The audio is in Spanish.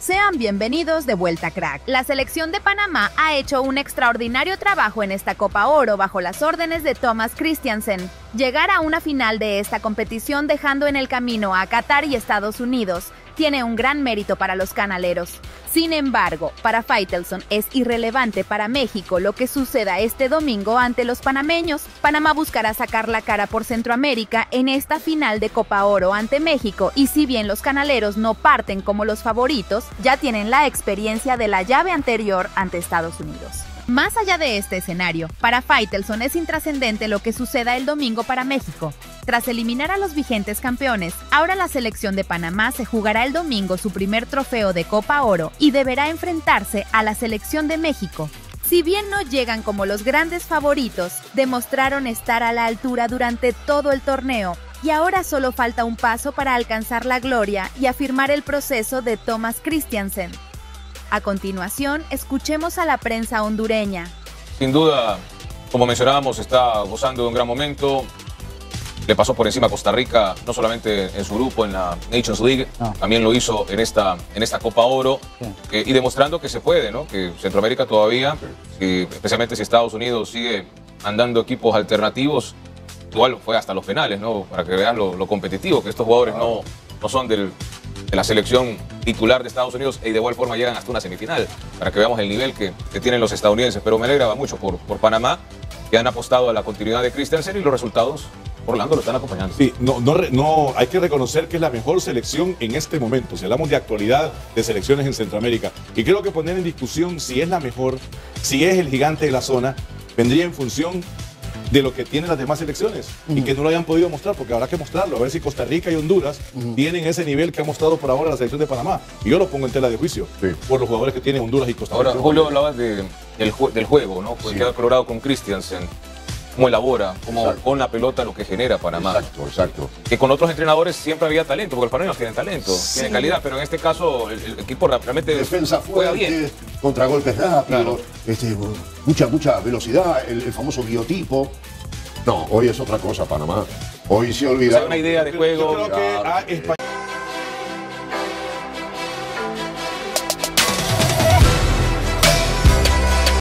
Sean bienvenidos de vuelta, crack. La selección de Panamá ha hecho un extraordinario trabajo en esta Copa Oro bajo las órdenes de Thomas Christiansen. Llegar a una final de esta competición dejando en el camino a Qatar y Estados Unidos tiene un gran mérito para los canaleros. Sin embargo, para Faitelson es irrelevante para México lo que suceda este domingo ante los panameños. Panamá buscará sacar la cara por Centroamérica en esta final de Copa Oro ante México, y si bien los canaleros no parten como los favoritos, ya tienen la experiencia de la llave anterior ante Estados Unidos. Más allá de este escenario, para Faitelson es intrascendente lo que suceda el domingo para México. Tras eliminar a los vigentes campeones, ahora la selección de Panamá se jugará el domingo su primer trofeo de Copa Oro y deberá enfrentarse a la selección de México. Si bien no llegan como los grandes favoritos, demostraron estar a la altura durante todo el torneo, y ahora solo falta un paso para alcanzar la gloria y afirmar el proceso de Thomas Christiansen. A continuación, escuchemos a la prensa hondureña. Sin duda, como mencionábamos, está gozando de un gran momento. Le pasó por encima a Costa Rica, no solamente en su grupo, en la Nations League, también lo hizo en esta Copa Oro, y demostrando que se puede, ¿no? Que Centroamérica todavía, especialmente si Estados Unidos sigue mandando equipos alternativos, igual fue hasta los penales, ¿no? Para que vean lo competitivo, que estos jugadores no son de la selección titular de Estados Unidos, y de igual forma llegan hasta una semifinal, para que veamos el nivel que tienen los estadounidenses. Pero me alegra mucho por Panamá, que han apostado a la continuidad de Christiansen, y los resultados, Orlando, lo están acompañando. Sí, no, hay que reconocer que es la mejor selección en este momento, si hablamos de actualidad de selecciones en Centroamérica. Y creo que poner en discusión si es la mejor, si es el gigante de la zona, vendría en función de lo que tienen las demás selecciones y que no lo hayan podido mostrar, porque habrá que mostrarlo, a ver si Costa Rica y Honduras tienen ese nivel que ha mostrado por ahora la selección de Panamá. Y yo lo pongo en tela de juicio por los jugadores que tienen Honduras y Costa Rica. Ahora, Julio, hablabas del juego, ¿no? Pues que ha logrado con Christiansen. Cómo elabora, con la pelota lo que genera Panamá. Exacto. Que con otros entrenadores siempre había talento, porque los panameños tienen talento, tienen calidad, pero en este caso el equipo realmente defensa juega fuerte, bien. Contragolpes rápidos, mucha velocidad, el famoso biotipo. No, hoy es otra cosa Panamá. Hoy se olvida. Una idea de juego. Yo creo que